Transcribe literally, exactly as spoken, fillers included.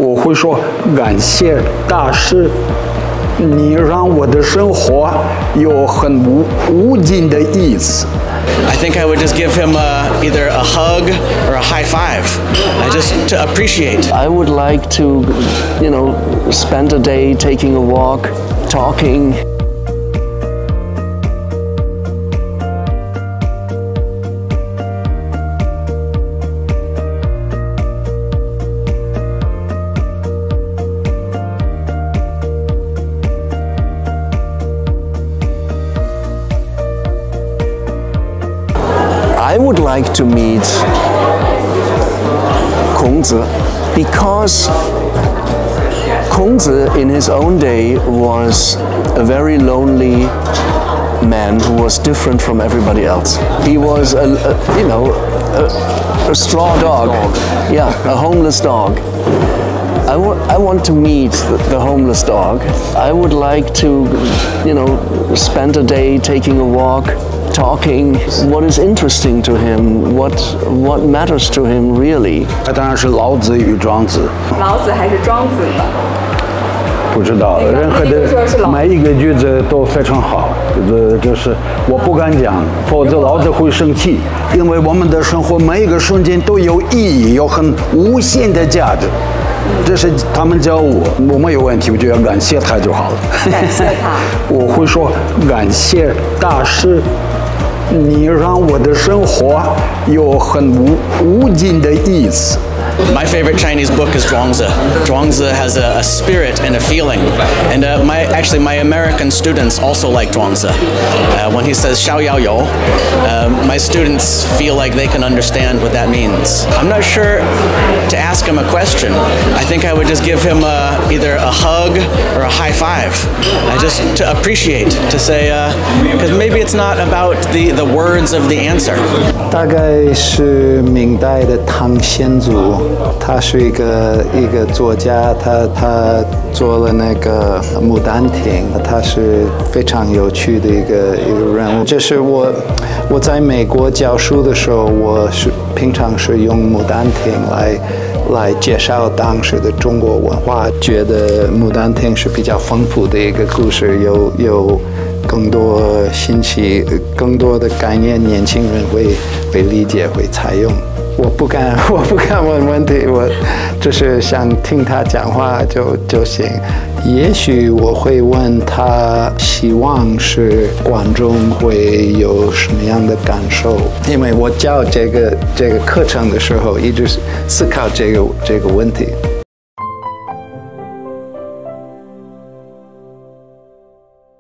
我会说感谢大师，你让我的生活有很无无尽的意思。 I think I would just give him a, either a hug or a high five. I just to appreciate. I would like to, you know, spend a day taking a walk, talking. I would like to meet Kongzi because Kongzi in his own day was a very lonely man who was different from everybody else. He was, a, a, you know, a, a straw dog. Yeah, a homeless dog. I, I want to meet the, the homeless dog. I would like to, you know, spend a day taking a walk, talking, what is interesting to him, what what matters to him really. 那当然是老子与庄子。 老子还是庄子的？ 不知道，任何的每一个句子都非常好。这就是我不敢讲，否则老子会生气。因为我们的生活每一个瞬间都有意义，有很无限的价值。这是他们教我，我没有问题，我就要感谢他就好了。 感谢他。 我会说感谢大师。 你让我的生活有很无无尽的意思。 My favorite Chinese book is Zhuangzi. Zhuangzi has a, a spirit and a feeling, and uh, my actually my American students also like Zhuangzi. Uh, when he says "Xiao Yao You," uh, my students feel like they can understand what that means. I'm not sure to ask him a question. I think I would just give him a, either a hug or a high five. I just to appreciate, to say, because uh, maybe it's not about the the words of the answer. 大概是明代的唐显祖。 他是一个一个作家，他他做了那个《牡丹亭》，他是非常有趣的一个一个人物。就是我我在美国教书的时候，我是平常是用《牡丹亭》来来介绍当时的中国文化，觉得《牡丹亭》是比较丰富的一个故事，有有更多信息、更多的概念，年轻人会会理解、会采用。 我不敢，我不敢问问题，我只是想听他讲话就就行。也许我会问他，希望是观众会有什么样的感受？因为我教这个这个课程的时候，一直思考这个这个问题。